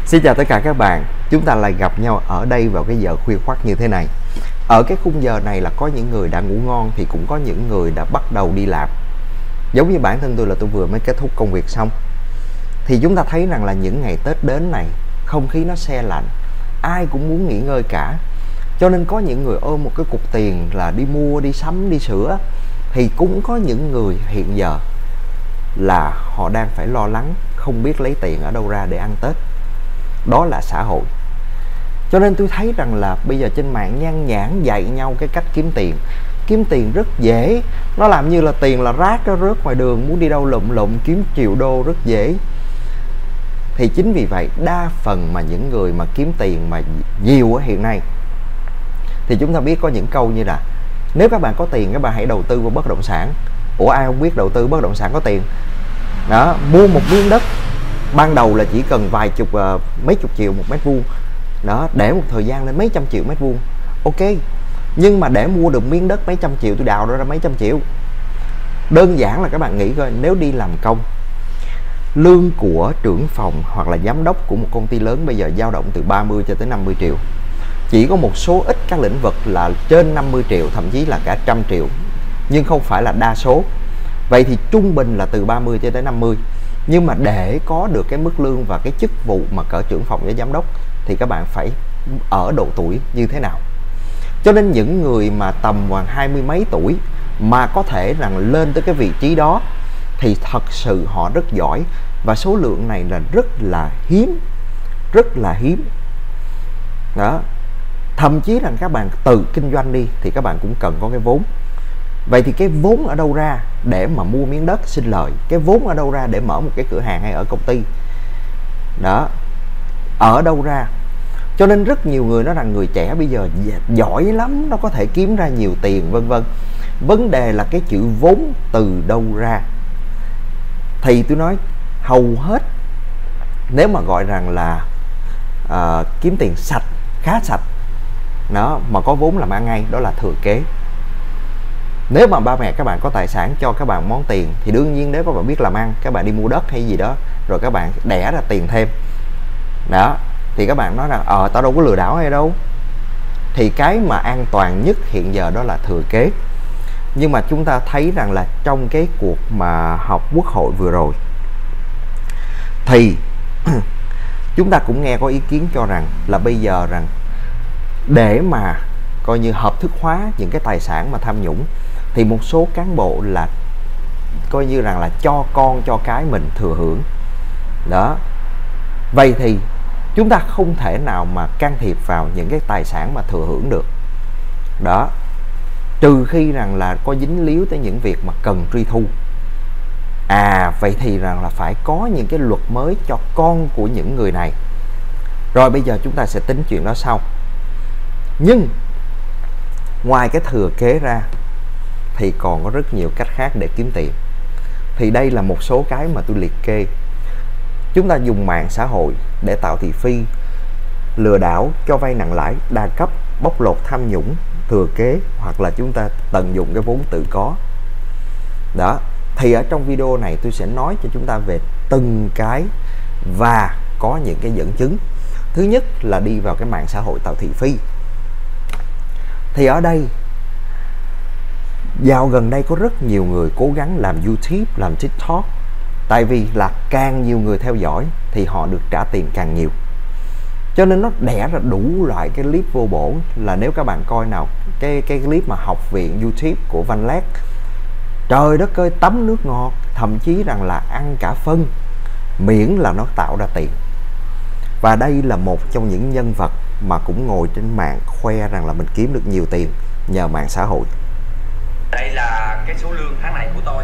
Xin chào tất cả các bạn, chúng ta lại gặp nhau ở đây vào cái giờ khuya khoắt như thế này. Ở cái khung giờ này là có những người đã ngủ ngon thì cũng có những người đã bắt đầu đi làm. Giống như bản thân tôi là tôi vừa mới kết thúc công việc xong. Thì chúng ta thấy rằng là những ngày Tết đến này, không khí nó se lạnh, ai cũng muốn nghỉ ngơi cả. Cho nên có những người ôm một cái cục tiền là đi mua, đi sắm, đi sửa. Thì cũng có những người hiện giờ là họ đang phải lo lắng, không biết lấy tiền ở đâu ra để ăn Tết. Đó là xã hội. Cho nên tôi thấy rằng là bây giờ trên mạng nhan nhản dạy nhau cái cách kiếm tiền. Kiếm tiền rất dễ. Nó làm như là tiền là rác, nó rớt ngoài đường, muốn đi đâu lụm lụm kiếm triệu đô rất dễ. Thì chính vì vậy đa phần mà những người mà kiếm tiền mà nhiều hiện nay, thì chúng ta biết có những câu như là nếu các bạn có tiền các bạn hãy đầu tư vào bất động sản. Ủa ai không biết đầu tư bất động sản có tiền. Đó, mua một miếng đất ban đầu là chỉ cần mấy chục triệu một mét vuông. Đó, để một thời gian lên mấy trăm triệu mét vuông. Ok. Nhưng mà để mua được miếng đất mấy trăm triệu, tôi đào ra mấy trăm triệu. Đơn giản là các bạn nghĩ coi, nếu đi làm công, lương của trưởng phòng hoặc là giám đốc của một công ty lớn bây giờ dao động từ 30 cho tới 50 triệu. Chỉ có một số ít các lĩnh vực là trên 50 triệu, thậm chí là cả 100 triệu. Nhưng không phải là đa số. Vậy thì trung bình là từ 30 cho tới 50. Nhưng mà để có được cái mức lương và cái chức vụ mà cỡ trưởng phòng với giám đốc thì các bạn phải ở độ tuổi như thế nào. Cho nên những người mà tầm khoảng 20 mấy tuổi mà có thể rằng lên tới cái vị trí đó thì thật sự họ rất giỏi. Và số lượng này là rất là hiếm. Rất là hiếm. Đó. Thậm chí rằng các bạn tự kinh doanh đi thì các bạn cũng cần có cái vốn. Vậy thì cái vốn ở đâu ra để mà mua miếng đất sinh lời? Cái vốn ở đâu ra để mở một cái cửa hàng hay ở công ty? Đó. Ở đâu ra? Cho nên rất nhiều người nói rằng người trẻ bây giờ giỏi lắm, nó có thể kiếm ra nhiều tiền vân vân. Vấn đề là cái chữ vốn từ đâu ra. Thì tôi nói hầu hết nếu mà gọi rằng là kiếm tiền sạch, khá sạch, đó, mà có vốn làm ăn ngay, đó là thừa kế. Nếu mà ba mẹ các bạn có tài sản cho các bạn món tiền thì đương nhiên nếu các bạn biết làm ăn, các bạn đi mua đất hay gì đó rồi các bạn đẻ ra tiền thêm. Đó, thì các bạn nói rằng tao đâu có lừa đảo hay đâu. Thì cái mà an toàn nhất hiện giờ đó là thừa kế. Nhưng mà chúng ta thấy rằng là trong cái cuộc mà họp quốc hội vừa rồi thì chúng ta cũng nghe có ý kiến cho rằng là bây giờ rằng để mà coi như hợp thức hóa những cái tài sản mà tham nhũng thì một số cán bộ là coi như rằng là cho con cho cái mình thừa hưởng. Đó. Vậy thì chúng ta không thể nào mà can thiệp vào những cái tài sản mà thừa hưởng được. Đó. Trừ khi rằng là có dính líu tới những việc mà cần truy thu. Vậy thì rằng là phải có những cái luật mới cho con của những người này. Rồi bây giờ chúng ta sẽ tính chuyện đó sau. Nhưng ngoài cái thừa kế ra thì còn có rất nhiều cách khác để kiếm tiền. Thì đây là một số cái mà tôi liệt kê. Chúng ta dùng mạng xã hội để tạo thị phi, lừa đảo, cho vay nặng lãi, đa cấp, bóc lột tham nhũng, thừa kế, hoặc là chúng ta tận dụng cái vốn tự có. Đó. Thì ở trong video này tôi sẽ nói cho chúng ta về từng cái và có những cái dẫn chứng. Thứ nhất là đi vào cái mạng xã hội tạo thị phi. Thì ở đây dạo gần đây có rất nhiều người cố gắng làm YouTube, làm TikTok. Tại vì là càng nhiều người theo dõi thì họ được trả tiền càng nhiều. Cho nên nó đẻ ra đủ loại cái clip vô bổ. Là nếu các bạn coi nào cái clip mà học viện YouTube của Văn Lét, trời đất ơi, tắm nước ngọt, thậm chí rằng là ăn cả phân, miễn là nó tạo ra tiền. Và đây là một trong những nhân vật mà cũng ngồi trên mạng khoe rằng là mình kiếm được nhiều tiền nhờ mạng xã hội. Đây là cái số lương tháng này của tôi.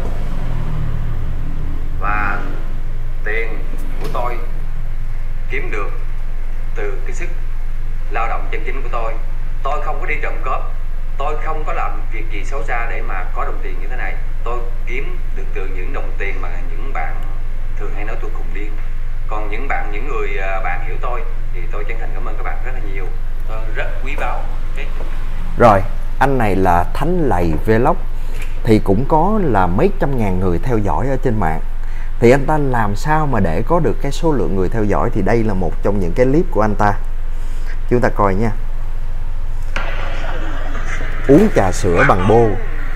Và tiền của tôi kiếm được từ cái sức lao động chân chính của tôi. Tôi không có đi trộm cướp, tôi không có làm việc gì xấu xa để mà có đồng tiền như thế này. Tôi kiếm được từ những đồng tiền mà những bạn thường hay nói tôi khùng điên. Còn những người bạn hiểu tôi thì tôi chân thành cảm ơn các bạn rất là nhiều. Tôi rất quý báu. Rồi, anh này là Thánh Lầy Vlog thì cũng có là mấy trăm ngàn người theo dõi ở trên mạng. Thì anh ta làm sao mà để có được cái số lượng người theo dõi? Thì đây là một trong những cái clip của anh ta. Chúng ta coi nha. Uống trà sữa bằng bô.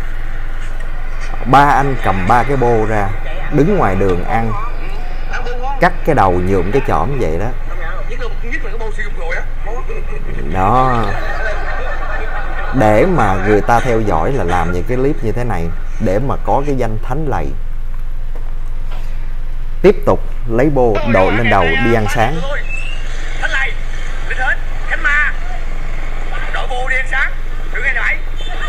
Ba anh cầm 3 cái bô ra, đứng ngoài đường ăn, cắt cái đầu nhuộm cái chỏm vậy đó. Đó. Để mà người ta theo dõi là làm những cái clip như thế này để mà có cái danh thánh lầy. Tiếp tục lấy bô đội lên đầu đi ăn sáng. Thánh lầy, linh hến, khánh ma, đội bô đi ăn sáng, đừng nghe lại.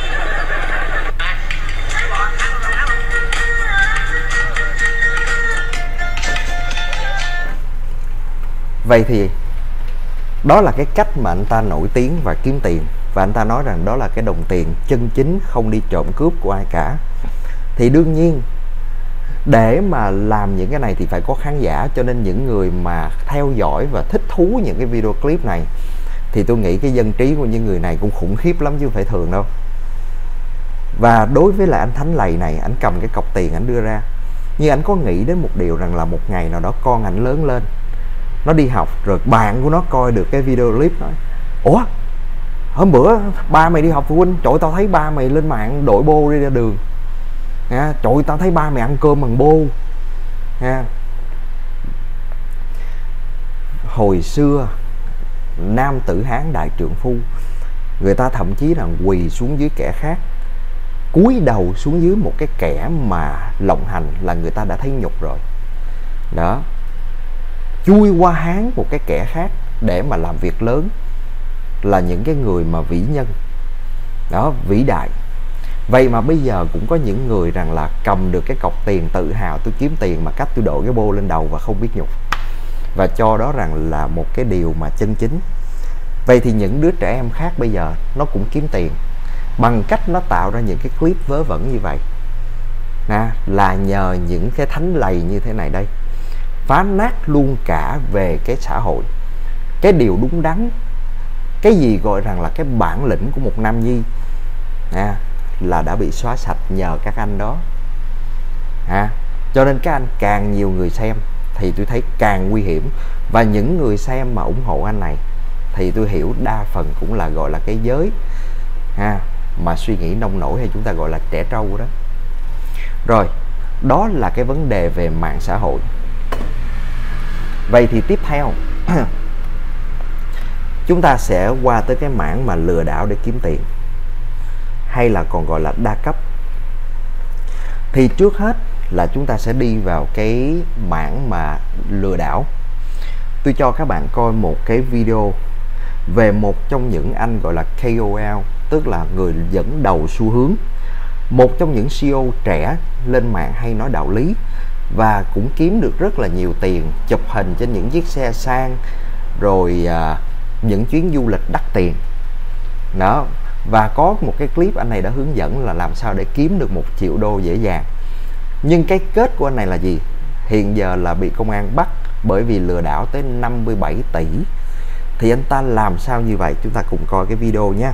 Vậy thì đó là cái cách mà anh ta nổi tiếng và kiếm tiền. Và anh ta nói rằng đó là cái đồng tiền chân chính, không đi trộm cướp của ai cả. Thì đương nhiên để mà làm những cái này thì phải có khán giả. Cho nên những người mà theo dõi và thích thú những cái video clip này thì tôi nghĩ cái dân trí của những người này cũng khủng khiếp lắm chứ không phải thường đâu. Và đối với lại anh Thánh Lầy này, anh cầm cái cọc tiền anh đưa ra, nhưng anh có nghĩ đến một điều rằng là một ngày nào đó con ảnh lớn lên, nó đi học rồi bạn của nó coi được cái video clip nói: ủa, hôm bữa ba mày đi học phụ huynh, trời tao thấy ba mày lên mạng đội bô đi ra đường nha, trời tao thấy ba mày ăn cơm bằng bô nha. Hồi xưa nam tử Hán đại trượng phu, người ta thậm chí là quỳ xuống dưới kẻ khác, cúi đầu xuống dưới một cái kẻ mà lộng hành là người ta đã thấy nhục rồi. Đó, chui qua háng một cái kẻ khác để mà làm việc lớn là những cái người mà vĩ nhân. Đó, vĩ đại. Vậy mà bây giờ cũng có những người rằng là cầm được cái cọc tiền tự hào tôi kiếm tiền mà cách tôi đội cái bô lên đầu và không biết nhục, và cho đó rằng là một cái điều mà chân chính. Vậy thì những đứa trẻ em khác bây giờ nó cũng kiếm tiền bằng cách nó tạo ra những cái clip vớ vẩn như vậy là nhờ những cái thánh lầy như thế này đây, phá nát luôn cả về cái xã hội, cái điều đúng đắn, cái gì gọi rằng là cái bản lĩnh của một nam nhi là đã bị xóa sạch nhờ các anh đó. Cho nên các anh càng nhiều người xem thì tôi thấy càng nguy hiểm. Và những người xem mà ủng hộ anh này thì tôi hiểu đa phần cũng là gọi là cái giới mà suy nghĩ nông nổi, hay chúng ta gọi là trẻ trâu đó. Rồi, đó là cái vấn đề về mạng xã hội. Vậy thì tiếp theo chúng ta sẽ qua tới cái mảng mà lừa đảo để kiếm tiền, hay là còn gọi là đa cấp. Thì trước hết là chúng ta sẽ đi vào cái mảng mà lừa đảo. Tôi cho các bạn coi một cái video về một trong những anh gọi là KOL, tức là người dẫn đầu xu hướng, một trong những CEO trẻ lên mạng hay nói đạo lý và cũng kiếm được rất là nhiều tiền, chụp hình trên những chiếc xe sang, rồi những chuyến du lịch đắt tiền đó. Và có một cái clip anh này đã hướng dẫn là làm sao để kiếm được 1 triệu đô dễ dàng. Nhưng cái kết của anh này là gì? Hiện giờ là bị công an bắt bởi vì lừa đảo tới 57 tỷ. Thì anh ta làm sao như vậy? Chúng ta cùng coi cái video nha.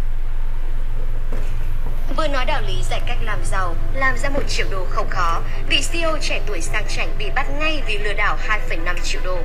Vừa nói đạo lý giải cách làm giàu, làm ra 1 triệu đô không khó. Vị CEO trẻ tuổi sang chảnh bị bắt ngay vì lừa đảo 2,5 triệu đô.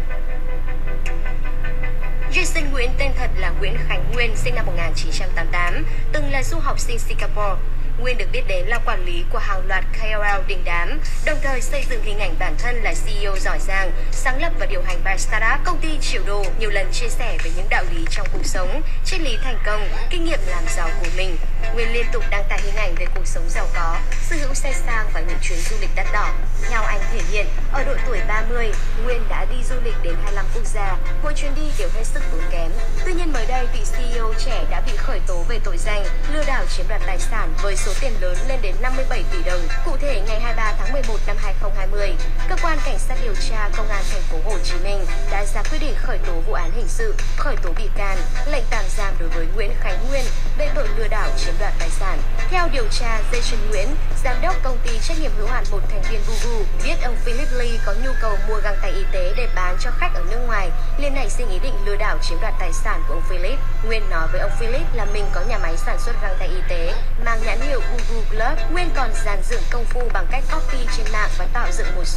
Jason Nguyễn, tên thật là Nguyễn Khánh Nguyên, sinh năm 1988, từng là du học sinh Singapore. Nguyên được biết đến là quản lý của hàng loạt KOL đình đám, đồng thời xây dựng hình ảnh bản thân là CEO giỏi giang, sáng lập và điều hành 3 startup, công ty triệu đô, nhiều lần chia sẻ về những đạo lý trong cuộc sống, triết lý thành công, kinh nghiệm làm giàu của mình. Nguyên liên tục đăng tải hình ảnh về cuộc sống giàu có, sở hữu xe sang và những chuyến du lịch đắt đỏ. Theo anh thể hiện, ở độ tuổi 30, Nguyên đã đi du lịch đến 25 quốc gia, mỗi chuyến đi đều hết sức tốn kém. Tuy nhiên mới đây, vị CEO trẻ đã bị khởi tố về tội danh lừa đảo chiếm đoạt tài sản với số tiền lớn lên đến 57 tỷ đồng. Cụ thể, ngày 23 tháng 11 năm 2020, cơ quan cảnh sát điều tra công an thành phố Hồ Chí Minh đã ra quyết định khởi tố vụ án hình sự, khởi tố bị can, lệnh tạm giam đối với Nguyễn Khánh Nguyên về tội lừa đảo chiếm đoạt tài sản. Theo điều tra, Jason Nguyễn, giám đốc công ty trách nhiệm hữu hạn một thành viên Bubu, biết ông Philip Lee có nhu cầu mua găng tay y tế để bán cho khách ở nước ngoài, liền nảy sinh ý định lừa đảo chiếm đoạt tài sản của ông Philip. Nguyên nói với ông Philip là mình có nhà máy sản xuất găng tay y tế mang nhãn hiệu Bubu Glove. Nguyên còn dàn dựng công phu bằng cách copy trên mạng và tạo dựng một số hình ảnh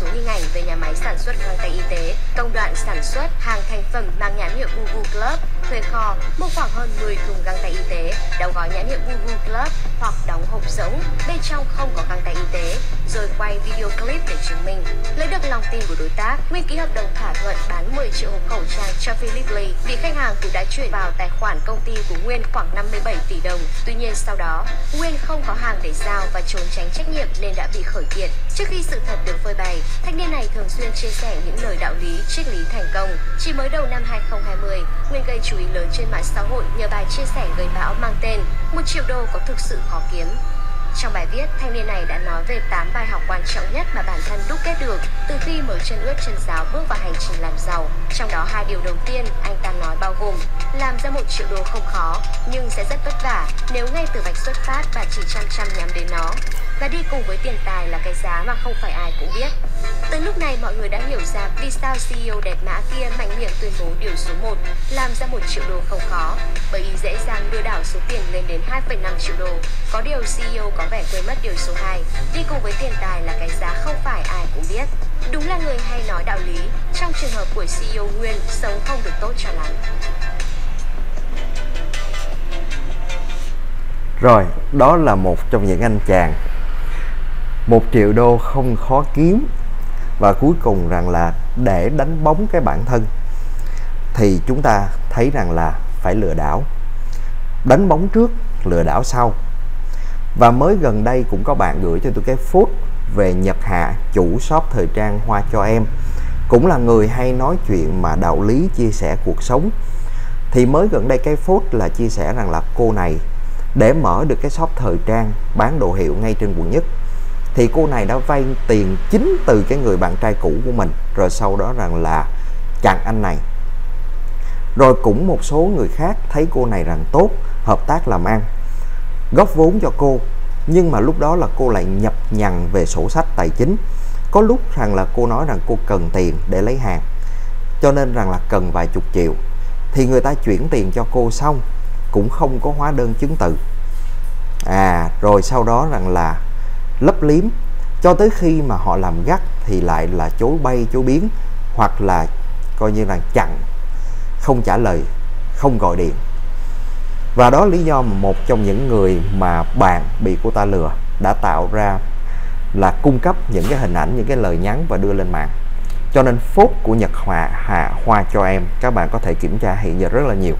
về nhà máy sản xuất găng tay y tế, công đoạn sản xuất, hàng thành phẩm mang nhãn hiệu Boo Boo Club, thuê kho, mua khoảng hơn 10 thùng găng tay y tế, đóng gói nhãn hiệu Boo Boo Club hoặc đóng hộp rỗng, bên trong không có găng tay y tế, rồi quay video clip để chứng minh. Lấy được lòng tin của đối tác, Nguyên ký hợp đồng thỏa thuận bán 10 triệu hộp khẩu trang cho Philip Lee vì khách hàng cũng đã chuyển vào tài khoản công ty của Nguyên khoảng 57 tỷ đồng. Tuy nhiên sau đó, Nguyên không có hàng để giao và trốn tránh trách nhiệm nên đã bị khởi kiện. Trước khi sự thật được phơi bày, thanh niên này thường xuyên chia sẻ những lời đạo lý, triết lý thành công. Chỉ mới đầu năm 2020, Nguyên gây chú ý lớn trên mạng xã hội nhờ bài chia sẻ gây bão mang tên 1 triệu đô có thực sự khó kiếm. Trong bài viết, thanh niên này đã nói về 8 bài học quan trọng nhất mà bản thân đúc kết được từ khi mới chân ướt chân ráo bước vào hành trình làm giàu. Trong đó 2 điều đầu tiên anh ta nói bao gồm làm ra 1 triệu đô không khó, nhưng sẽ rất vất vả nếu ngay từ vạch xuất phát bạn chỉ chăm nhắm đến nó. Và đi cùng với tiền tài là cái giá mà không phải ai cũng biết. Từ lúc này mọi người đã hiểu ra vì sao CEO đẹp mã kia mạnh miệng tuyên bố điều số 1, làm ra 1 triệu đô không khó, bởi ý dễ dàng lừa đảo số tiền lên đến 2,5 triệu đô. Có điều CEO có vẻ quên mất điều số 2, đi cùng với tiền tài là cái giá không phải ai cũng biết. Đúng là người hay nói đạo lý, trong trường hợp của CEO Nguyên sống không được tốt cho lắm. Rồi, đó là một trong những anh chàng 1 triệu đô không khó kiếm. Và cuối cùng rằng là để đánh bóng cái bản thân thì chúng ta thấy rằng là phải lừa đảo. Đánh bóng trước, lừa đảo sau. Và mới gần đây cũng có bạn gửi cho tôi cái phốt về Nhật Hạ, chủ shop thời trang Hoa Cho Em, cũng là người hay nói chuyện mà đạo lý, chia sẻ cuộc sống. Thì mới gần đây cái phốt là chia sẻ rằng là cô này để mở được cái shop thời trang bán đồ hiệu ngay trên quận Nhất thì cô này đã vay tiền chính từ cái người bạn trai cũ của mình, rồi sau đó rằng là chặn anh này. Rồi cũng một số người khác thấy cô này rằng tốt, hợp tác làm ăn, góp vốn cho cô. Nhưng mà lúc đó là cô lại nhập nhằng về sổ sách tài chính. Có lúc rằng là cô nói rằng cô cần tiền để lấy hàng, cho nên rằng là cần vài chục triệu. Thì người ta chuyển tiền cho cô xong cũng không có hóa đơn chứng từ. Rồi sau đó rằng là lấp liếm, cho tới khi mà họ làm gắt thì lại là chối bay chối biến, hoặc là coi như là chặn, không trả lời, không gọi điện. Và đó lý do mà một trong những người mà bạn bị cô ta lừa đã tạo ra là cung cấp những cái hình ảnh, những cái lời nhắn và đưa lên mạng. Cho nên phốt của Nhật Hạ Hoa Cho Em các bạn có thể kiểm tra hiện giờ rất là nhiều.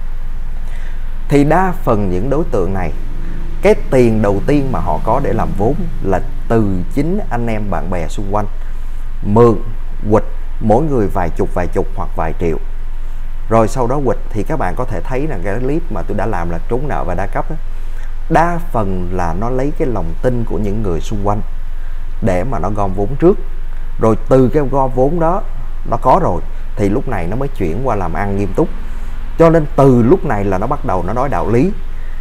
Thì đa phần những đối tượng này, cái tiền đầu tiên mà họ có để làm vốn là từ chính anh em bạn bè xung quanh, mượn, quỵt, mỗi người vài chục hoặc vài triệu. Rồi sau đó quỵt thì các bạn có thể thấy là cái clip mà tôi đã làm là trốn nợ và đa cấp đó. Đa phần là nó lấy cái lòng tin của những người xung quanh để mà nó gom vốn trước. Rồi từ cái gom vốn đó nó có rồi thì lúc này nó mới chuyển qua làm ăn nghiêm túc. Cho nên từ lúc này là nó bắt đầu nó nói đạo lý,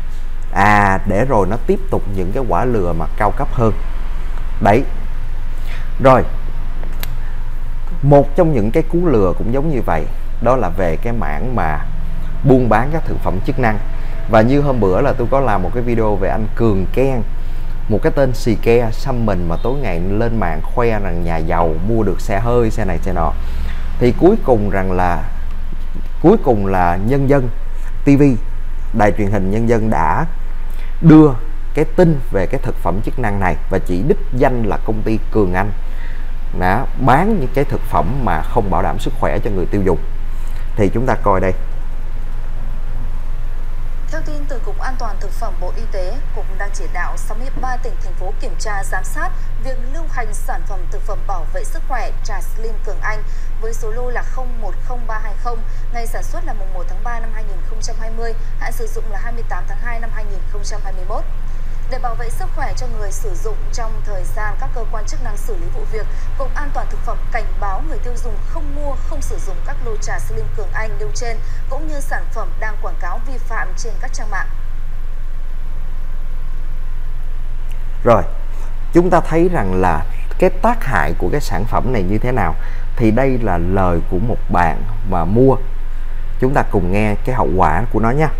để rồi nó tiếp tục những cái quả lừa mà cao cấp hơn. Đấy. Rồi, một trong những cái cú lừa cũng giống như vậy, đó là về cái mảng mà buôn bán các thực phẩm chức năng. Và như hôm bữa là tôi có làm một cái video về anh Cường Ken, một cái tên xì ke xăm mình mà tối ngày lên mạng khoe rằng nhà giàu, mua được xe hơi, xe này xe nọ. Thì cuối cùng là Nhân dân TV, đài truyền hình Nhân dân đã đưa cái tin về cái thực phẩm chức năng này và chỉ đích danh là công ty Cường Anh đã bán những cái thực phẩm mà không bảo đảm sức khỏe cho người tiêu dùng. Thì chúng ta coi đây. Theo tin từ Cục An toàn Thực phẩm Bộ Y tế, Cục đang chỉ đạo 63 tỉnh, thành phố kiểm tra, giám sát việc lưu hành sản phẩm thực phẩm bảo vệ sức khỏe trà Slim Cường Anh với số lô là 010320, ngày sản xuất là mùng 1 tháng 3 năm 2020, hạn sử dụng là 28 tháng 2 năm 2021. Để bảo vệ sức khỏe cho người sử dụng trong thời gian các cơ quan chức năng xử lý vụ việc, Cục An toàn Thực phẩm cảnh báo người tiêu dùng không mua, không sử dụng các lô trà Slim Cường Anh nêu trên, cũng như sản phẩm đang quảng cáo vi phạm trên các trang mạng. Rồi, chúng ta thấy rằng là cái tác hại của cái sản phẩm này như thế nào. Thì đây là lời của một bạn mà mua. Chúng ta cùng nghe cái hậu quả của nó nha.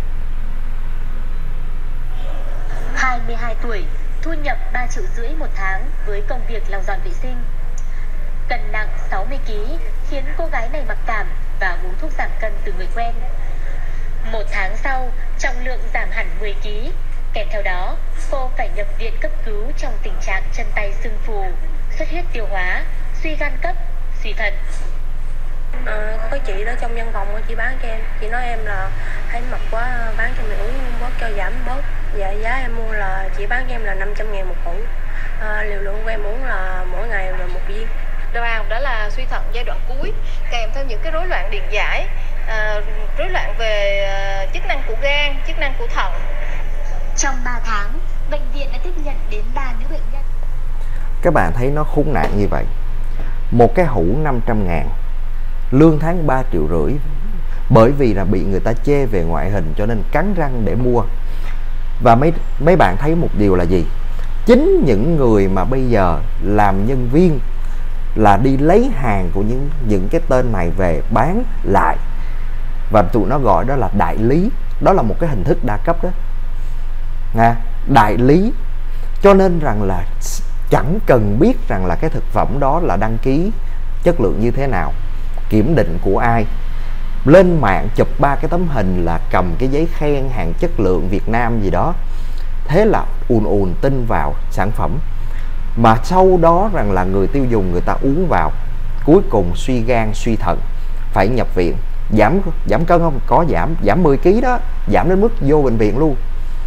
22 tuổi, thu nhập 3,5 triệu một tháng với công việc lau dọn vệ sinh. cân nặng 60 kg, khiến cô gái này mặc cảm và uống thuốc giảm cân từ người quen. 1 tháng sau, trọng lượng giảm hẳn 10 kg. Kèm theo đó, cô phải nhập viện cấp cứu trong tình trạng chân tay sưng phù, xuất huyết tiêu hóa, suy gan cấp, suy thận. Có chị đó trong văn phòng, chị bán cho em. Chị nói em là thấy mập quá, bán cho mình uống bớt cho giảm bớt. Dạ, giá em mua là chị bán cho em là 500.000 một hũ. Liều lượng của em uống là mỗi ngày là 1 viên. Đó là suy thận giai đoạn cuối, kèm theo những cái rối loạn điện giải, rối loạn về chức năng của gan, chức năng của thận. Trong 3 tháng, bệnh viện đã tiếp nhận đến 3 nữ bệnh nhân. Các bạn thấy nó khốn nạn như vậy. Một cái hũ 500.000, lương tháng 3,5 triệu, bởi vì là bị người ta chê về ngoại hình cho nên cắn răng để mua. Và mấy bạn thấy một điều là gì? Chính những người mà bây giờ làm nhân viên là đi lấy hàng của những cái tên này về bán lại, và tụi nó gọi đó là đại lý. Đó là một cái hình thức đa cấp đó nha, đại lý. Cho nên rằng là chẳng cần biết rằng là cái thực phẩm đó là đăng ký chất lượng như thế nào, kiểm định của ai, lên mạng chụp 3 cái tấm hình là cầm cái giấy khen hàng chất lượng Việt Nam gì đó, thế là ùn tin vào sản phẩm. Mà sau đó rằng là người tiêu dùng người ta uống vào, cuối cùng suy gan suy thận, phải nhập viện. Giảm cân không? Có giảm 10 kg đó, giảm đến mức vô bệnh viện luôn.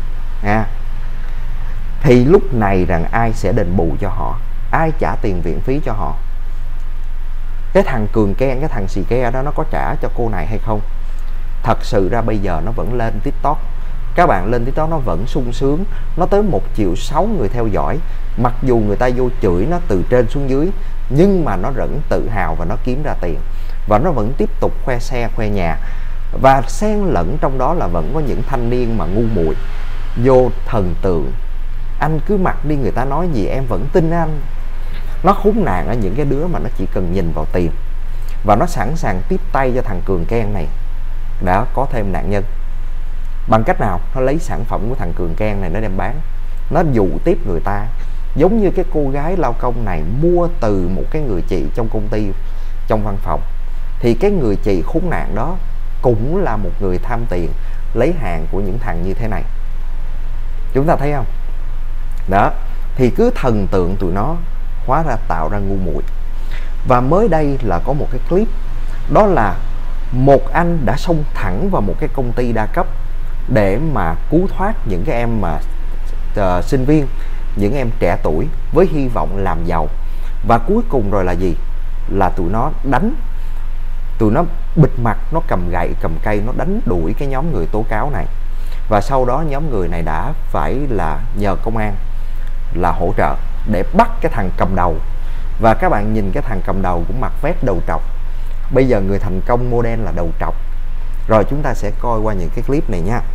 Thì lúc này rằng ai sẽ đền bù cho họ? Ai trả tiền viện phí cho họ? Cái thằng Cường Ken, cái thằng xì ke đó nó có trả cho cô này hay không? Thật sự ra bây giờ nó vẫn lên TikTok. Các bạn lên TikTok nó vẫn sung sướng. Nó tới 1,6 triệu người theo dõi. Mặc dù người ta vô chửi nó từ trên xuống dưới, nhưng mà nó vẫn tự hào và nó kiếm ra tiền. Và nó vẫn tiếp tục khoe xe, khoe nhà. Và xen lẫn trong đó là vẫn có những thanh niên mà ngu muội, vô thần tượng. Anh cứ mặc đi, người ta nói gì em vẫn tin anh. Nó khốn nạn ở những cái đứa mà nó chỉ cần nhìn vào tiền. Và nó sẵn sàng tiếp tay cho thằng Cường Ken này đã có thêm nạn nhân. Bằng cách nào? Nó lấy sản phẩm của thằng Cường Ken này nó đem bán. Nó dụ tiếp người ta. Giống như cái cô gái lao công này mua từ một cái người chị trong công ty, trong văn phòng. Thì cái người chị khốn nạn đó cũng là một người tham tiền, lấy hàng của những thằng như thế này. Chúng ta thấy không? Đó. Thì cứ thần tượng tụi nó, hóa ra tạo ra ngu muội. Và mới đây là có một cái clip, đó là một anh đã xông thẳng vào một cái công ty đa cấp để mà cứu thoát những cái em mà sinh viên, những em trẻ tuổi với hy vọng làm giàu. Và cuối cùng rồi là gì? Là tụi nó đánh, tụi nó bịt mặt, nó cầm gậy cầm cây, nó đánh đuổi cái nhóm người tố cáo này. Và sau đó nhóm người này đã phải là nhờ công an là hỗ trợ để bắt cái thằng cầm đầu. Và các bạn nhìn cái thằng cầm đầu cũng mặc vest đầu trọc. Bây giờ người thành công model là đầu trọc. Rồi chúng ta sẽ coi qua những cái clip này nha.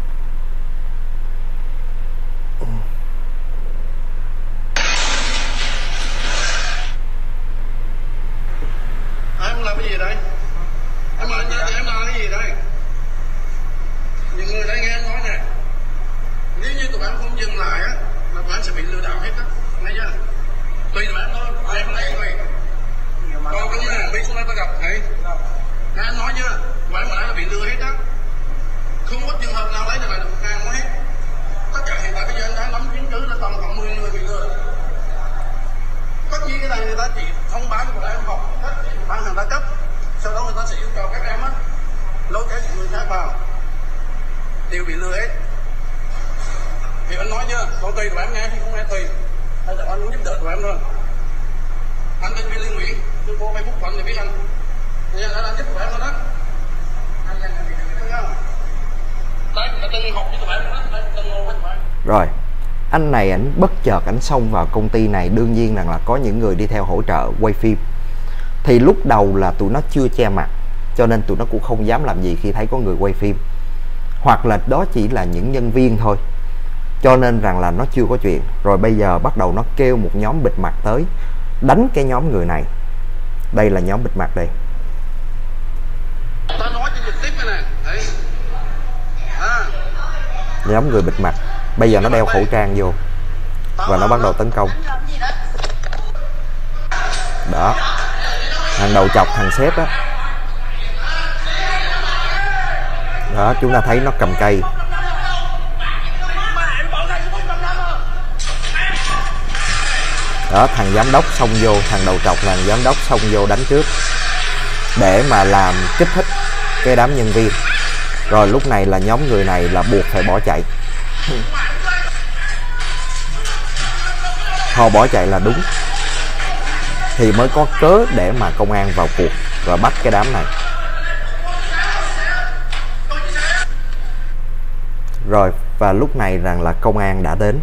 Em làm cái gì đây? Em làm cái gì đây? Những người đây nghe em nói nè, nếu như tụi bạn không dừng lại á là tụi bạn sẽ bị lừa đảo hết á, nghe chưa? Tùy tụi bạn thôi, em lấy tùy. Còn cái này bị xuống đây tao gặp thầy. Nghe anh nói chưa? Tụi bạn mà nói là bị lừa hết á. Không có trường hợp nào lấy được lại được 1.000 nó hết. Tất cả hiện tại bây giờ anh đã nắm chứng cứ là tầm khoảng 10 người bị lừa. Tất nhiên cái này người ta chỉ thông báo cho bọn em học hết ban hàng đa cấp. Sau đó người ta sẽ yêu cầu các em á lôi kéo những người khác vào, đều bị lừa hết. Thì anh nói chưa? Còn tùy tụi em nghe thì không nghe tùy. Anh anh muốn giúp đỡ tụi em thôi. Anh tên Viên Liên Nguyễn, tôi cô Facebook của anh thì biết anh. Thì anh đã giúp tụi em rồi đó. Anh dành việc thấy không? Đấy, người ta từng học với tụi em đó, từng ngồi với tụi em. Rồi, anh này ảnh bất chợt ảnh xông vào công ty này, đương nhiên rằng là có những người đi theo hỗ trợ quay phim. Thì lúc đầu là tụi nó chưa che mặt, cho nên tụi nó cũng không dám làm gì khi thấy có người quay phim. Hoặc là đó chỉ là những nhân viên thôi, cho nên rằng là nó chưa có chuyện. Rồi bây giờ bắt đầu nó kêu một nhóm bịt mặt tới đánh cái nhóm người này. Đây là nhóm bịt mặt đây. Tao nói cho trực tiếp này nè. Đấy. Nhóm người bịt mặt. Bây giờ nó đeo khẩu trang vô và nó bắt đầu tấn công. Đó. Thằng đầu chọc thằng sếp đó. Đó, chúng ta thấy nó cầm cây. Đó, thằng giám đốc xông vô, thằng đầu trọc là giám đốc xông vô đánh trước để mà làm kích thích cái đám nhân viên. Rồi lúc này là nhóm người này là buộc phải bỏ chạy. Họ bỏ chạy là đúng, thì mới có cớ để mà công an vào cuộc và bắt cái đám này. Rồi và lúc này rằng là công an đã đến.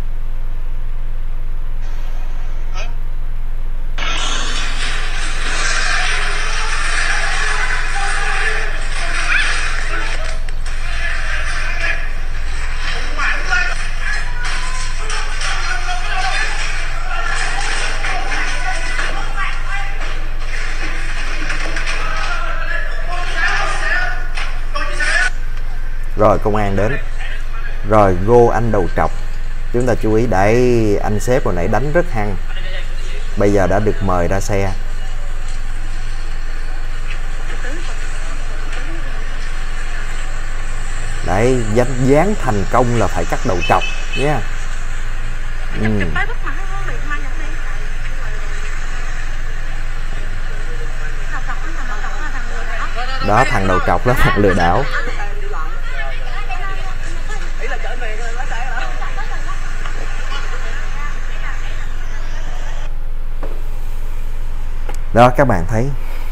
Rồi công an đến. Rồi gô anh đầu trọc. Chúng ta chú ý đấy, anh sếp hồi nãy đánh rất hăng, bây giờ đã được mời ra xe. Đấy, dán thành công là phải cắt đầu trọc nha. Đó, thằng đầu trọc đó, thằng lừa đảo. Đó, các bạn thấy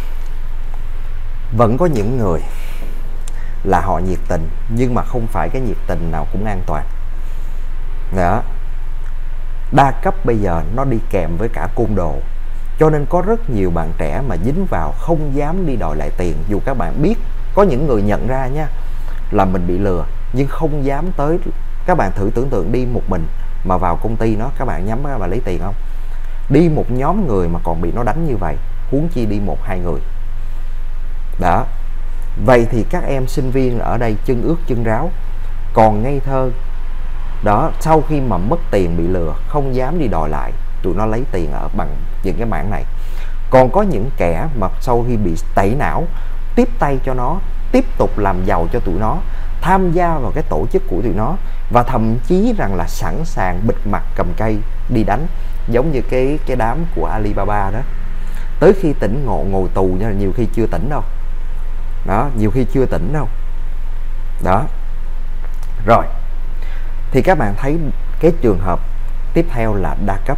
vẫn có những người là họ nhiệt tình, nhưng mà không phải cái nhiệt tình nào cũng an toàn. Đó, đa cấp bây giờ nó đi kèm với cả côn đồ, cho nên có rất nhiều bạn trẻ mà dính vào không dám đi đòi lại tiền. Dù các bạn biết, có những người nhận ra nha là mình bị lừa, nhưng không dám tới. Các bạn thử tưởng tượng đi một mình mà vào công ty nó, các bạn nhắm các bạn lấy tiền không? Đi một nhóm người mà còn bị nó đánh như vậy, huống chi đi 1-2 người. Đó, vậy thì các em sinh viên ở đây chân ướt chân ráo, còn ngây thơ. Đó, sau khi mà mất tiền bị lừa, không dám đi đòi lại, tụi nó lấy tiền ở bằng những cái mảng này. Còn có những kẻ mà sau khi bị tẩy não, tiếp tay cho nó, tiếp tục làm giàu cho tụi nó, tham gia vào cái tổ chức của tụi nó, và thậm chí rằng là sẵn sàng bịt mặt cầm cây đi đánh. Giống như cái đám của Alibaba đó, tới khi tỉnh ngộ ngồi tù nha, nhiều khi chưa tỉnh đâu. Đó, nhiều khi chưa tỉnh đâu. Đó. Rồi, thì các bạn thấy cái trường hợp tiếp theo là đa cấp.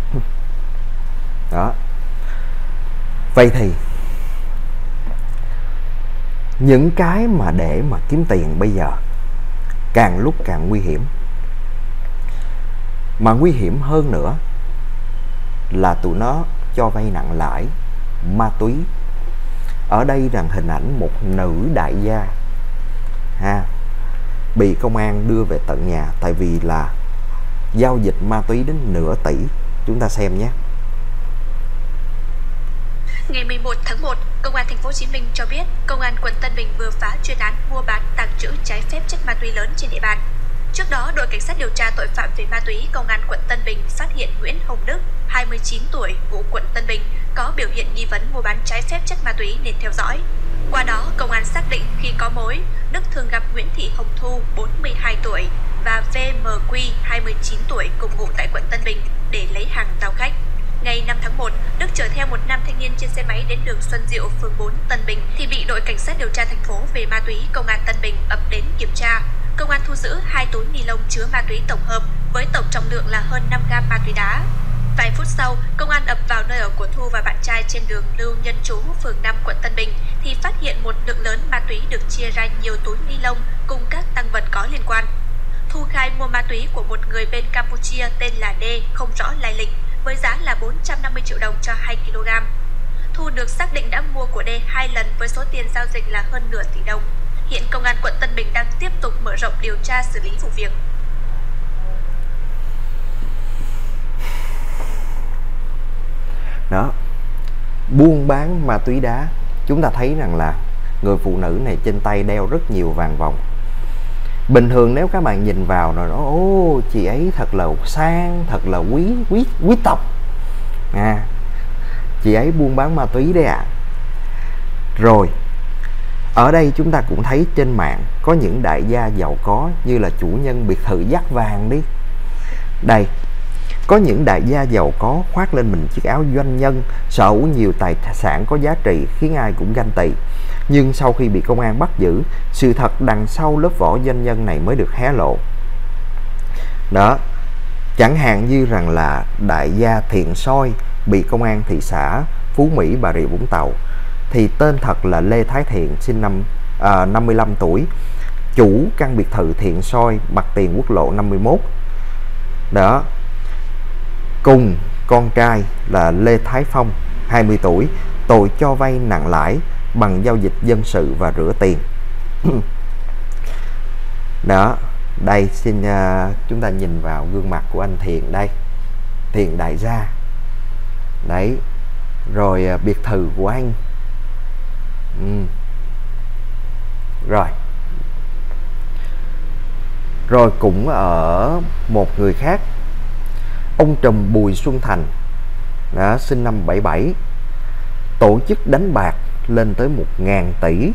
Đó. Vậy thì những cái mà để mà kiếm tiền bây giờ càng lúc càng nguy hiểm. Mà nguy hiểm hơn nữa là tụi nó cho vay nặng lãi, ma túy. Ở đây rằng hình ảnh một nữ đại gia bị công an đưa về tận nhà, tại vì là giao dịch ma túy đến nửa tỷ. Chúng ta xem nhé. Ngày 11 tháng 1, Công an thành phố Hồ Chí Minh cho biết Công an quận Tân Bình vừa phá chuyên án mua bán tàng trữ trái phép chất ma túy lớn trên địa bàn. Trước đó, đội cảnh sát điều tra tội phạm về ma túy Công an quận Tân Bình phát hiện Nguyễn Hồng Đức, 29 tuổi, ngụ quận Tân Bình, có biểu hiện nghi vấn mua bán trái phép chất ma túy nên theo dõi. Qua đó, công an xác định khi có mối, Đức thường gặp Nguyễn Thị Hồng Thu, 42 tuổi và VMQ, 29 tuổi cùng ngụ tại quận Tân Bình để lấy hàng giao khách. Ngày 5 tháng 1, Đức chở theo một nam thanh niên trên xe máy đến đường Xuân Diệu, phường 4, Tân Bình thì bị đội cảnh sát điều tra thành phố về ma túy Công an Tân Bình ập đến kiểm tra. Công an thu giữ 2 túi ni lông chứa ma túy tổng hợp với tổng trọng lượng là hơn 5 gam ma túy đá. Vài phút sau, công an ập vào nơi ở của Thu và bạn trai trên đường Lưu Nhân Trú, phường 5, quận Tân Bình thì phát hiện một lượng lớn ma túy được chia ra nhiều túi ni lông cùng các tăng vật có liên quan. Thu khai mua ma túy của một người bên Campuchia tên là D, không rõ lai lịch, với giá là 450 triệu đồng cho 2 kg. Thu được xác định đã mua của D 2 lần với số tiền giao dịch là hơn nửa tỷ đồng. Hiện Công an quận Tân Bình đang tiếp tục mở rộng điều tra xử lý vụ việc. Đó, buôn bán ma túy đá. Chúng ta thấy rằng là người phụ nữ này trên tay đeo rất nhiều vàng vòng. Bình thường nếu các bạn nhìn vào rồi nói ô chị ấy thật là sang, thật là quý tộc. chị ấy buôn bán ma túy đấy ạ. Rồi ở đây chúng ta cũng thấy trên mạng có những đại gia giàu có như là chủ nhân biệt thự dắt vàng đi. Đây, có những đại gia giàu có khoác lên mình chiếc áo doanh nhân, sở hữu nhiều tài sản có giá trị khiến ai cũng ganh tị. Nhưng sau khi bị công an bắt giữ, sự thật đằng sau lớp vỏ doanh nhân này mới được hé lộ. Đó, chẳng hạn như rằng là đại gia Thiện Soi bị công an thị xã Phú Mỹ, Bà Rịa Vũng Tàu, thì tên thật là Lê Thái Thiện, sinh năm 55 tuổi, chủ căn biệt thự Thiện Soi, mặt tiền quốc lộ 51. Đó, cùng con trai là Lê Thái Phong, 20 tuổi, tội cho vay nặng lãi bằng giao dịch dân sự và rửa tiền. Đó, đây xin chúng ta nhìn vào gương mặt của anh Thiện đây, Thiện đại gia. Đấy, rồi biệt thự của anh. Rồi cũng ở một người khác, ông trùm Bùi Xuân Thành, đó, sinh năm 77, tổ chức đánh bạc lên tới 1.000 tỷ.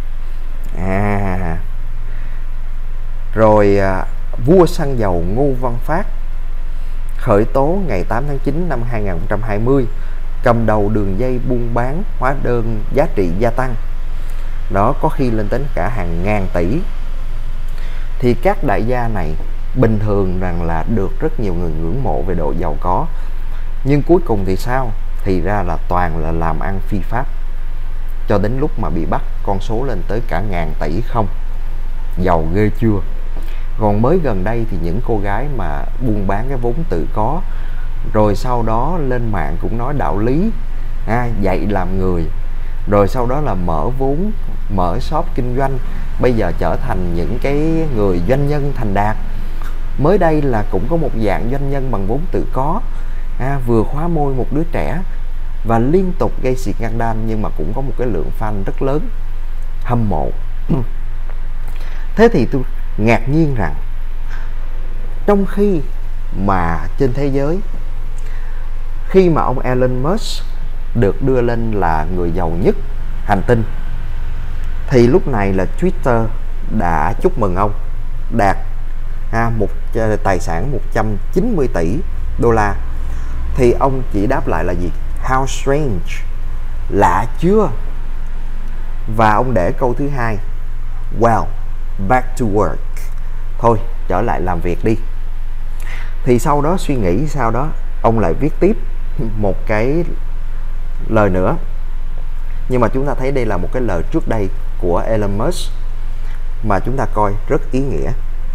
Rồi vua xăng dầu Ngô Văn Phát khởi tố ngày 8 tháng 9 năm 2020, cầm đầu đường dây buôn bán hóa đơn giá trị gia tăng. Đó, có khi lên đến cả hàng ngàn tỷ. Thì các đại gia này bình thường rằng là được rất nhiều người ngưỡng mộ về độ giàu có. Nhưng cuối cùng thì sao? Thì ra là toàn là làm ăn phi pháp. Cho đến lúc mà bị bắt, con số lên tới cả ngàn tỷ không. Giàu ghê chưa? Còn mới gần đây thì những cô gái mà buôn bán cái vốn tự có, rồi sau đó lên mạng cũng nói đạo lý, dạy làm người, rồi sau đó là mở vốn, mở shop kinh doanh, bây giờ trở thành những cái người doanh nhân thành đạt. Mới đây là cũng có một dạng doanh nhân bằng vốn tự có, vừa khóa môi một đứa trẻ và liên tục gây scandal, nhưng mà cũng có một cái lượng fan rất lớn hâm mộ. Thế thì tôi ngạc nhiên rằng trong khi mà trên thế giới, khi mà ông Elon Musk được đưa lên là người giàu nhất hành tinh, thì lúc này là Twitter đã chúc mừng ông đạt một tài sản 190 tỷ đô la. Thì ông chỉ đáp lại là gì? How strange, lạ chưa? Và ông để câu thứ hai, well, back to work, thôi trở lại làm việc đi. Thì sau đó suy nghĩ sau đó ông lại viết tiếp một cái lời nữa, nhưng mà chúng ta thấy đây là một cái lời trước đây của Elon Musk mà chúng ta coi rất ý nghĩa.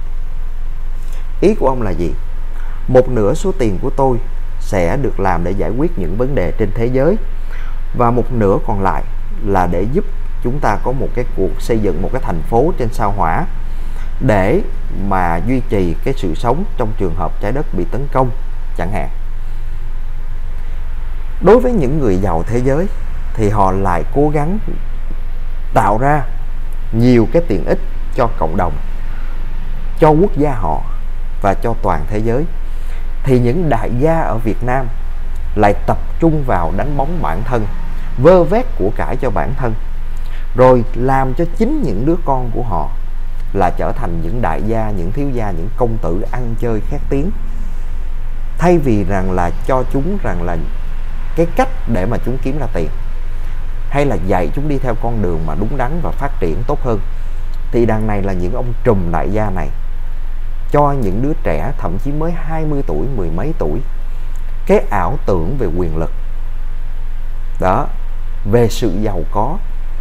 Ý của ông là gì? Một nửa số tiền của tôi sẽ được làm để giải quyết những vấn đề trên thế giới, và một nửa còn lại là để giúp chúng ta có một cái cuộc xây dựng một cái thành phố trên sao Hỏa để mà duy trì cái sự sống trong trường hợp trái đất bị tấn công chẳng hạn. Đối với những người giàu thế giới thì họ lại cố gắng tạo ra nhiều cái tiện ích cho cộng đồng, cho quốc gia họ và cho toàn thế giới. Thì những đại gia ở Việt Nam lại tập trung vào đánh bóng bản thân, vơ vét của cải cho bản thân, rồi làm cho chính những đứa con của họ là trở thành những đại gia, những thiếu gia, những công tử ăn chơi khét tiếng. Thay vì rằng là cho chúng rằng là cái cách để mà chúng kiếm ra tiền, hay là dạy chúng đi theo con đường mà đúng đắn và phát triển tốt hơn, thì đằng này là những ông trùm đại gia này cho những đứa trẻ thậm chí mới 20 tuổi, mười mấy tuổi cái ảo tưởng về quyền lực đó, về sự giàu có.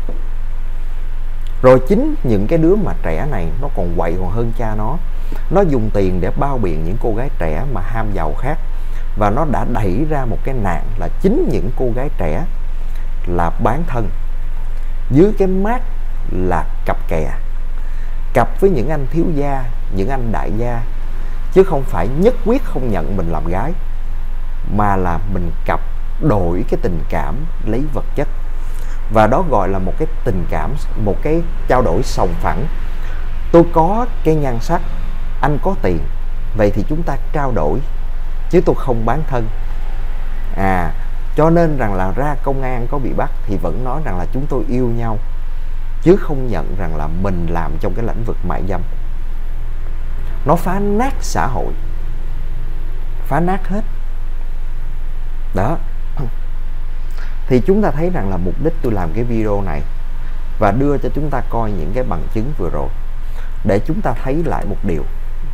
Rồi chính những cái đứa mà trẻ này nó còn quậy còn hơn cha nó dùng tiền để bao biện những cô gái trẻ mà ham giàu khác. Và nó đã đẩy ra một cái nạn là chính những cô gái trẻ là bán thân dưới cái mác là cặp kè, cặp với những anh thiếu gia, những anh đại gia, chứ không phải nhất quyết không nhận mình làm gái, mà là mình cặp đổi cái tình cảm lấy vật chất. Và đó gọi là một cái tình cảm, một cái trao đổi sòng phẳng. Tôi có cái nhan sắc, anh có tiền, vậy thì chúng ta trao đổi, chứ tôi không bán thân. Cho nên rằng là ra công an có bị bắt thì vẫn nói rằng là chúng tôi yêu nhau, chứ không nhận rằng là mình làm trong cái lĩnh vực mại dâm. Nó phá nát xã hội, phá nát hết. Đó. Thì chúng ta thấy rằng là mục đích tôi làm cái video này và đưa cho chúng ta coi những cái bằng chứng vừa rồi để chúng ta thấy lại một điều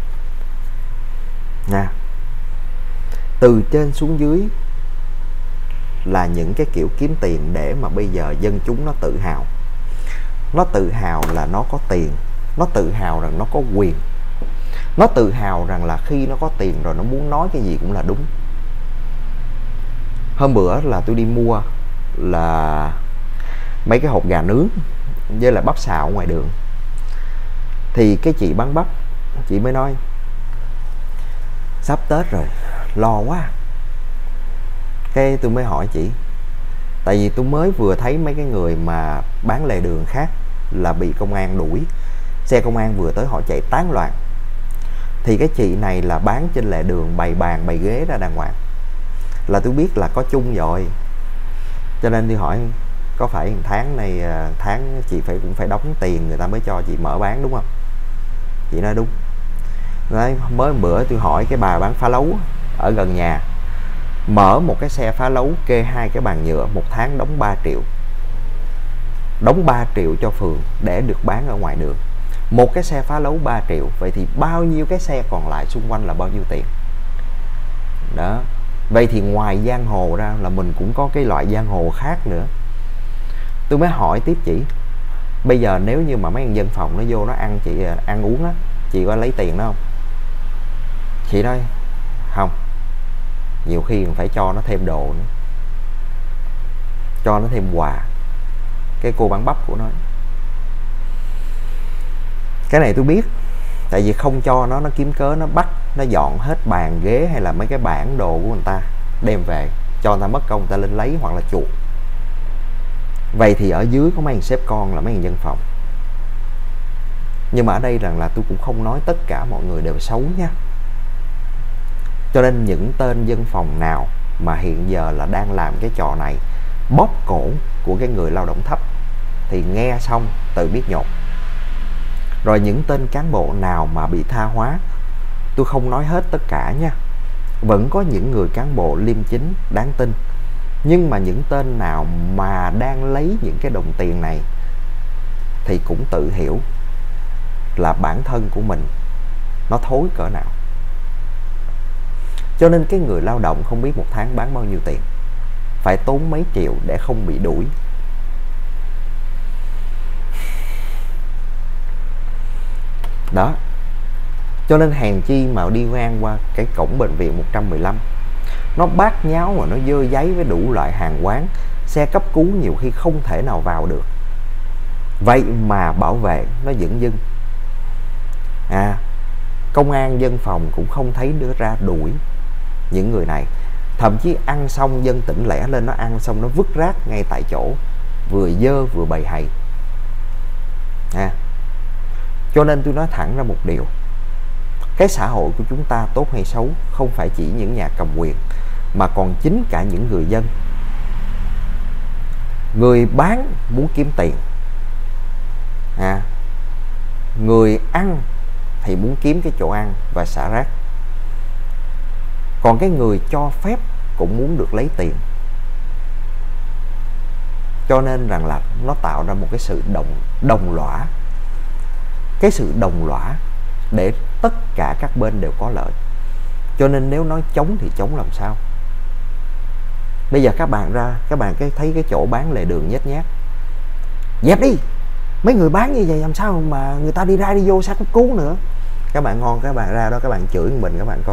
nha. Từ trên xuống dưới là những cái kiểu kiếm tiền để mà bây giờ dân chúng nó tự hào. Nó tự hào là nó có tiền, nó tự hào rằng nó có quyền, nó tự hào rằng là khi nó có tiền rồi nó muốn nói cái gì cũng là đúng. Hôm bữa là tôi đi mua là mấy cái hộp gà nướng với lại bắp xào ngoài đường, thì cái chị bán bắp, chị mới nói sắp Tết rồi, lo quá. Cái tôi mới hỏi chị, tại vì tôi mới vừa thấy mấy cái người mà bán lề đường khác là bị công an đuổi, xe công an vừa tới họ chạy tán loạn. Thì cái chị này là bán trên lề đường, bày bàn bày ghế ra đàng hoàng, là tôi biết là có chung rồi. Cho nên tôi hỏi có phải tháng này, tháng chị cũng phải đóng tiền người ta mới cho chị mở bán đúng không? Chị nói đúng. Đấy, mới bữa tôi hỏi cái bà bán phá lấu ở gần nhà, mở một cái xe phá lấu, kê 2 cái bàn nhựa, một tháng đóng 3 triệu. Đóng 3 triệu cho phường để được bán ở ngoài đường. Một cái xe phá lấu 3 triệu, vậy thì bao nhiêu cái xe còn lại xung quanh là bao nhiêu tiền? Đó. Vậy thì ngoài giang hồ ra là mình cũng có cái loại giang hồ khác nữa. Tôi mới hỏi tiếp chị, bây giờ nếu như mà mấy anh dân phòng nó vô nó ăn chị ăn uống á, chị có lấy tiền đó không? Chị nói không, nhiều khi phải cho nó thêm đồ nữa, cho nó thêm quà. Cái cô bán bắp của nó, cái này tôi biết, tại vì không cho nó kiếm cớ nó bắt, nó dọn hết bàn ghế hay là mấy cái bản đồ của người ta đem về, cho người ta mất công người ta lên lấy hoặc là chuột. Vậy thì ở dưới có mấy anh sếp con là mấy anh dân phòng. Nhưng mà ở đây rằng là tôi cũng không nói tất cả mọi người đều xấu nha. Cho nên những tên dân phòng nào mà hiện giờ là đang làm cái trò này, bóp cổ của cái người lao động thấp, thì nghe xong tự biết nhột. Rồi những tên cán bộ nào mà bị tha hóa, tôi không nói hết tất cả nha, vẫn có những người cán bộ liêm chính đáng tin. Nhưng mà những tên nào mà đang lấy những cái đồng tiền này thì cũng tự hiểu là bản thân của mình nó thối cỡ nào. Cho nên cái người lao động không biết một tháng bán bao nhiêu tiền, phải tốn mấy triệu để không bị đuổi. Đó. Cho nên hèn chi mà đi ngang qua cái cổng bệnh viện 115, nó bát nháo mà nó dơ giấy với đủ loại hàng quán, xe cấp cứu nhiều khi không thể nào vào được. Vậy mà bảo vệ nó dửng dưng. Công an dân phòng cũng không thấy đưa ra đuổi những người này. Thậm chí ăn xong dân tỉnh lẻ lên nó ăn xong nó vứt rác ngay tại chỗ, vừa dơ vừa bầy hầy. Cho nên tôi nói thẳng ra một điều, cái xã hội của chúng ta tốt hay xấu không phải chỉ những nhà cầm quyền, mà còn chính cả những người dân. Người bán muốn kiếm tiền, người ăn thì muốn kiếm cái chỗ ăn và xả rác. Còn cái người cho phép cũng muốn được lấy tiền. Cho nên rằng là nó tạo ra một cái sự đồng lõa. Cái sự đồng lõa để tất cả các bên đều có lợi. Cho nên nếu nói chống thì chống làm sao? Bây giờ các bạn ra, các bạn thấy cái chỗ bán lề đường nhét nhát, dẹp đi. Mấy người bán như vậy làm sao mà người ta đi ra đi vô sao cấp cứu nữa. Các bạn ngon, các bạn ra đó các bạn chửi mình, các bạn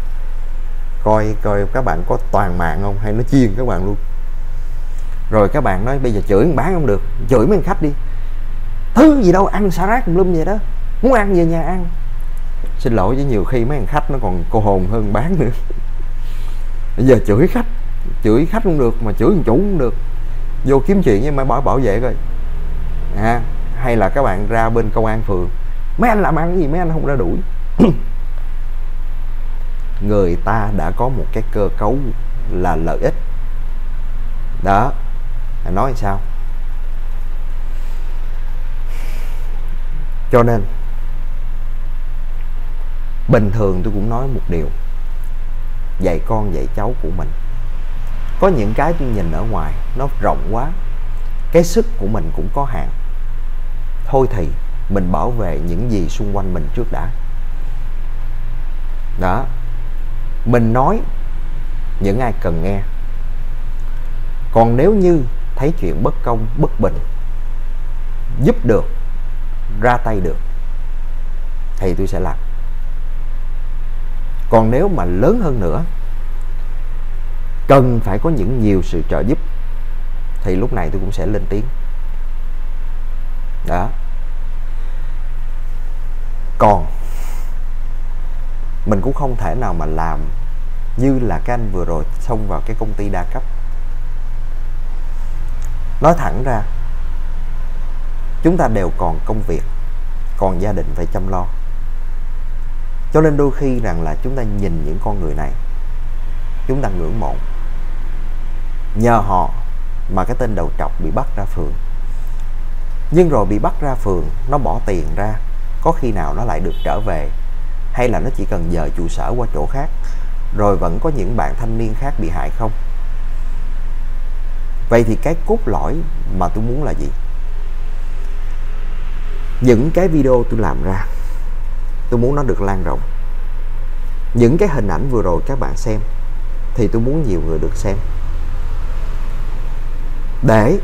coi các bạn có toàn mạng không, hay nó chiên các bạn luôn. Rồi các bạn nói bây giờ chửi bán không được, chửi mấy khách đi. Thứ gì đâu, ăn xả rác lum vậy đó, muốn ăn về nhà ăn. Xin lỗi chứ nhiều khi mấy thằng khách nó còn cô hồn hơn bán nữa. Bây giờ chửi khách không được mà chửi thằng chủ không được, vô kiếm chuyện với mấy bảo vệ coi. Hay là các bạn ra bên công an phường, mấy anh làm ăn cái gì mấy anh không ra đuổi. Người ta đã có một cái cơ cấu là lợi ích, Đó, nói sao? Cho nên bình thường tôi cũng nói một điều, dạy con dạy cháu của mình, có những cái tôi nhìn ở ngoài nó rộng quá, cái sức của mình cũng có hạn. Thôi thì mình bảo vệ những gì xung quanh mình trước đã. Đó, mình nói những ai cần nghe. Còn nếu như thấy chuyện bất công, bất bình, giúp được, ra tay được thì tôi sẽ làm. Còn nếu mà lớn hơn nữa, cần phải có nhiều sự trợ giúp, thì lúc này tôi cũng sẽ lên tiếng. Đó. Còn mình cũng không thể nào mà làm như là cái anh vừa rồi xông vào cái công ty đa cấp. Nói thẳng ra, chúng ta đều còn công việc, còn gia đình phải chăm lo. Cho nên đôi khi rằng là chúng ta nhìn những con người này, chúng ta ngưỡng mộ. Nhờ họ mà cái tên đầu trọc bị bắt ra phường. Nhưng rồi bị bắt ra phường, nó bỏ tiền ra, có khi nào nó lại được trở về, hay là nó chỉ cần dời trụ sở qua chỗ khác, rồi vẫn có những bạn thanh niên khác bị hại không? Vậy thì cái cốt lõi mà tôi muốn là gì? Những cái video tôi làm ra, tôi muốn nó được lan rộng. Những cái hình ảnh vừa rồi các bạn xem thì tôi muốn nhiều người được xem, để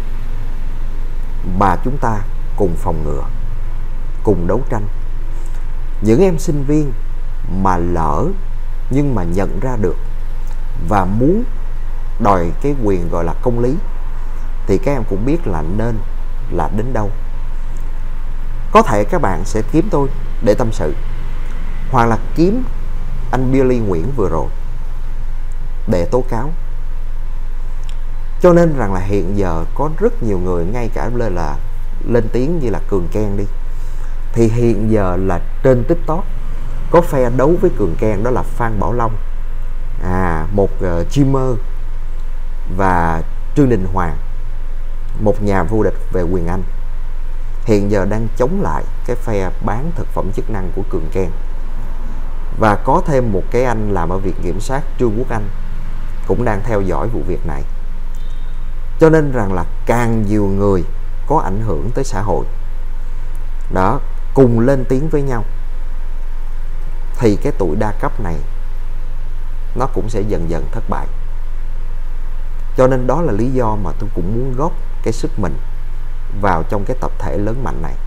mà chúng ta cùng phòng ngừa, cùng đấu tranh. Những em sinh viên mà lỡ nhưng mà nhận ra được và muốn đòi cái quyền gọi là công lý, thì các em cũng biết là nên là đến đâu. Có thể các bạn sẽ kiếm tôi để tâm sự, hoặc là kiếm anh Billy Nguyễn vừa rồi để tố cáo. Cho nên rằng là hiện giờ có rất nhiều người, ngay cả lên tiếng như là Cường Ken đi, thì hiện giờ là trên TikTok có phe đấu với Cường Ken, đó là Phan Bảo Long, một streamer, và Trương Đình Hoàng, một nhà vô địch về quyền Anh, hiện giờ đang chống lại cái phe bán thực phẩm chức năng của Cường Ken. Và có thêm một cái anh làm ở Viện Kiểm sát, Trương Quốc Anh, cũng đang theo dõi vụ việc này. Cho nên rằng là càng nhiều người có ảnh hưởng tới xã hội đó cùng lên tiếng với nhau, thì cái tụi đa cấp này nó cũng sẽ dần dần thất bại. Cho nên đó là lý do mà tôi cũng muốn góp cái sức mình vào trong cái tập thể lớn mạnh này.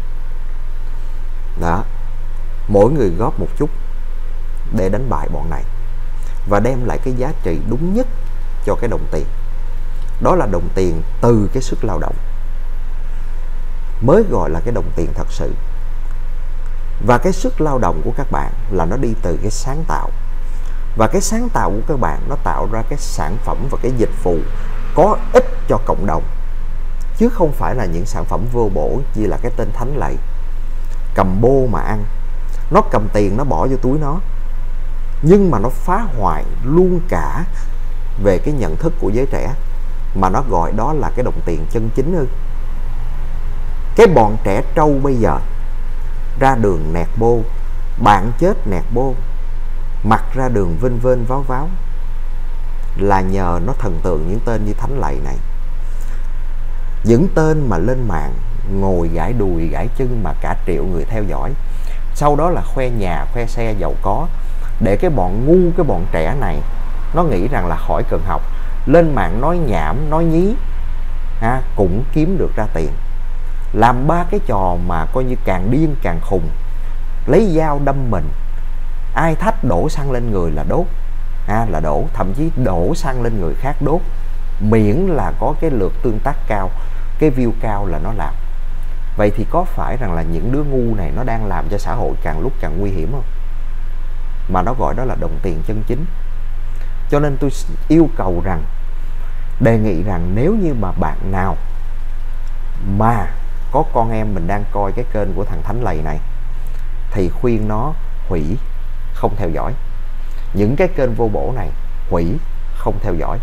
Đó, mỗi người góp một chút để đánh bại bọn này và đem lại cái giá trị đúng nhất cho cái đồng tiền. Đó là đồng tiền từ cái sức lao động, mới gọi là cái đồng tiền thật sự. Và cái sức lao động của các bạn là nó đi từ cái sáng tạo. Và cái sáng tạo của các bạn nó tạo ra cái sản phẩm và cái dịch vụ có ích cho cộng đồng, chứ không phải là những sản phẩm vô bổ như là cái tên Thánh Lầy cầm bô mà ăn. Nó cầm tiền nó bỏ vô túi nó, nhưng mà nó phá hoại luôn cả về cái nhận thức của giới trẻ, mà nó gọi đó là cái đồng tiền chân chính hơn. Cái bọn trẻ trâu bây giờ ra đường nẹt bô, bạn chết nẹt bô, mặt ra đường vênh vênh váo váo, là nhờ nó thần tượng những tên như Thánh Lầy này. Những tên mà lên mạng ngồi gãi đùi gãi chân mà cả triệu người theo dõi, sau đó là khoe nhà khoe xe giàu có, để cái bọn ngu, cái bọn trẻ này nó nghĩ rằng là khỏi cần học, lên mạng nói nhảm nói nhí cũng kiếm được ra tiền. Làm ba cái trò mà coi như càng điên càng khùng, lấy dao đâm mình, ai thách đổ xăng lên người là đốt, là đổ, thậm chí đổ xăng lên người khác đốt, miễn là có cái lượt tương tác cao, cái view cao là nó làm. Vậy thì có phải rằng là những đứa ngu này nó đang làm cho xã hội càng lúc càng nguy hiểm không? Mà nó gọi đó là đồng tiền chân chính. Cho nên tôi yêu cầu rằng, đề nghị rằng nếu như mà bạn nào mà có con em mình đang coi cái kênh của thằng Thánh Lầy này, thì khuyên nó hủy, không theo dõi. Những cái kênh vô bổ này hủy, không theo dõi.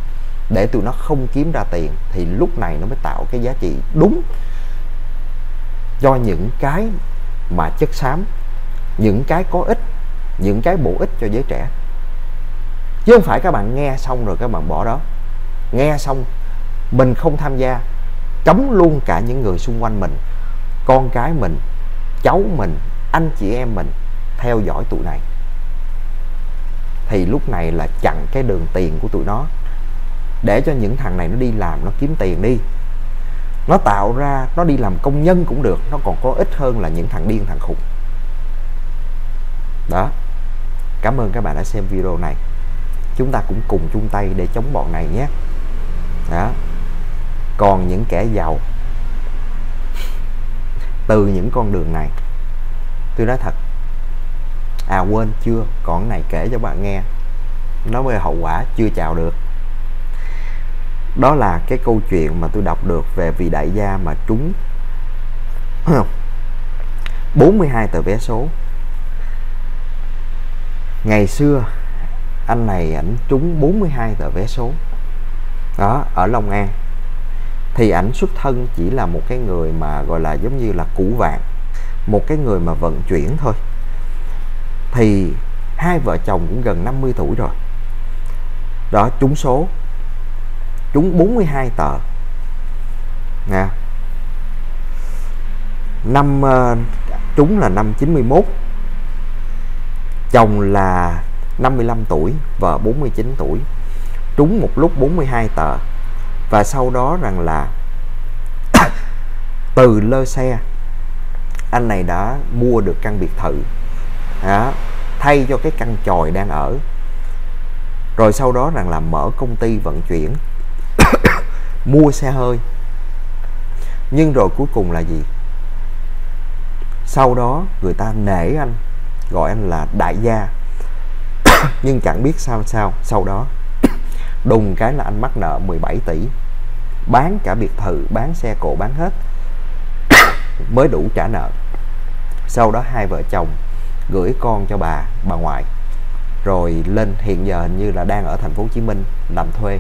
để tụi nó không kiếm ra tiền, thì lúc này nó mới tạo cái giá trị đúng cho những cái mà chất xám, những cái có ích, những cái bổ ích cho giới trẻ. Chứ không phải các bạn nghe xong rồi các bạn bỏ đó. Nghe xong mình không tham gia, cấm luôn cả những người xung quanh mình, con cái mình, cháu mình, anh chị em mình theo dõi tụi này. Thì lúc này là chặn cái đường tiền của tụi nó, để cho những thằng này nó đi làm, nó kiếm tiền đi. Nó tạo ra, nó đi làm công nhân cũng được, nó còn có ích hơn là những thằng điên thằng khùng. Đó. Cảm ơn các bạn đã xem video này. Chúng ta cũng cùng chung tay để chống bọn này nhé. Đó. Còn những kẻ giàu từ những con đường này, tôi nói thật, quên chưa, còn này kể cho bạn nghe, nó mới hậu quả chưa chào được. Đó là cái câu chuyện mà tôi đọc được về vị đại gia mà trúng 42 tờ vé số. Ngày xưa anh này ảnh trúng 42 tờ vé số đó ở Long An. Thì ảnh xuất thân chỉ là một cái người mà gọi là giống như là củ vạn, một cái người mà vận chuyển thôi. Thì hai vợ chồng cũng gần 50 tuổi rồi. Đó, trúng số, trúng 42 tờ nè. Năm trúng là năm 91. Chồng là 55 tuổi, vợ 49 tuổi. Trúng một lúc 42 tờ. Và sau đó rằng là từ lơ xe, anh này đã mua được căn biệt thự đó, thay cho cái căn chòi đang ở. Rồi sau đó rằng là mở công ty vận chuyển mua xe hơi. Nhưng rồi cuối cùng là gì? Sau đó người ta nể anh, gọi anh là đại gia. Nhưng chẳng biết sao sau đó đùng cái là anh mắc nợ 17 tỷ, bán cả biệt thự, bán xe cộ, bán hết mới đủ trả nợ. Sau đó hai vợ chồng gửi con cho bà ngoại, rồi lên, hiện giờ hình như là đang ở thành phố Hồ Chí Minh làm thuê.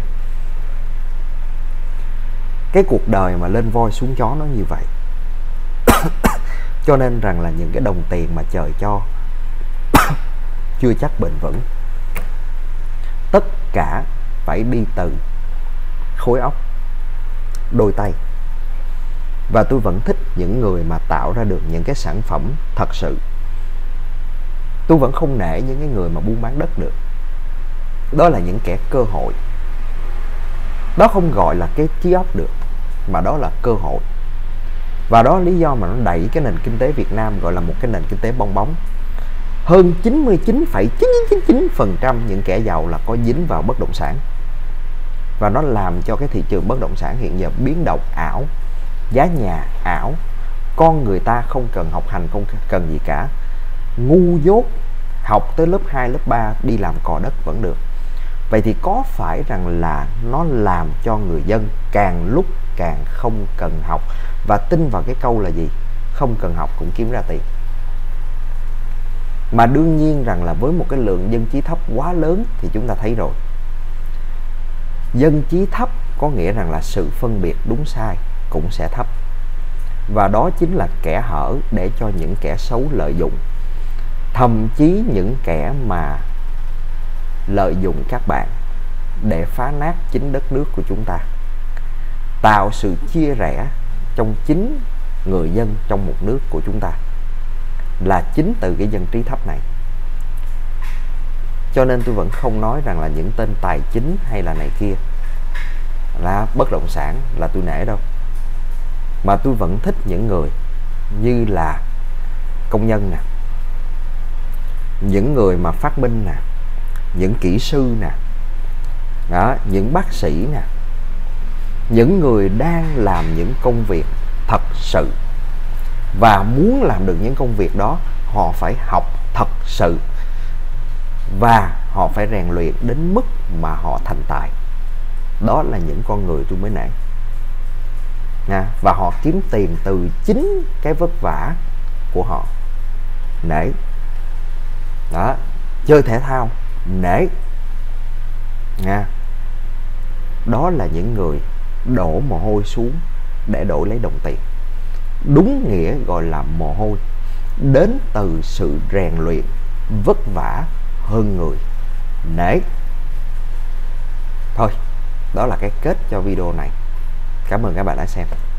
Cái cuộc đời mà lên voi xuống chó nó như vậy. Cho nên rằng là những cái đồng tiền mà trời cho chưa chắc bền vững. Tất cả phải đi từ khối óc, đôi tay. Và tôi vẫn thích những người mà tạo ra được những cái sản phẩm thật sự. Tôi vẫn không nể những cái người mà buôn bán đất được. Đó là những kẻ cơ hội. Đó không gọi là cái trí óc được, mà đó là cơ hội. Và đó là lý do mà nó đẩy cái nền kinh tế Việt Nam gọi là một cái nền kinh tế bong bóng. Hơn 99,999% những kẻ giàu là có dính vào bất động sản. Và nó làm cho cái thị trường bất động sản hiện giờ biến động ảo, giá nhà ảo, con người ta không cần học hành, không cần gì cả, ngu dốt, học tới lớp 2, lớp 3 đi làm cò đất vẫn được. Vậy thì có phải rằng là nó làm cho người dân càng lúc càng không cần học và tin vào cái câu là gì? Không cần học cũng kiếm ra tiền. Mà đương nhiên rằng là với một cái lượng dân trí thấp quá lớn thì chúng ta thấy rồi. Dân trí thấp có nghĩa rằng là sự phân biệt đúng sai cũng sẽ thấp. Và đó chính là kẻ hở để cho những kẻ xấu lợi dụng. Thậm chí những kẻ mà lợi dụng các bạn để phá nát chính đất nước của chúng ta, tạo sự chia rẽ trong chính người dân trong một nước của chúng ta, là chính từ cái dân trí thấp này. Cho nên tôi vẫn không nói rằng là những tên tài chính hay là này kia là bất động sản là tôi nể đâu. Mà tôi vẫn thích những người như là công nhân nè, những người mà phát minh nè, những kỹ sư nè, đó, những bác sĩ nè, những người đang làm những công việc thật sự. Và muốn làm được những công việc đó, họ phải học thật sự. Và họ phải rèn luyện đến mức mà họ thành tài. Đó là những con người tôi mới nể. Và họ kiếm tiền từ chính cái vất vả của họ. Nể. Đó. Chơi thể thao, nể. đó là những người đổ mồ hôi xuống để đổi lấy đồng tiền. Đúng nghĩa gọi là mồ hôi đến từ sự rèn luyện, vất vả hơn người, nể. Thôi, đó là cái kết cho video này. Cảm ơn các bạn đã xem.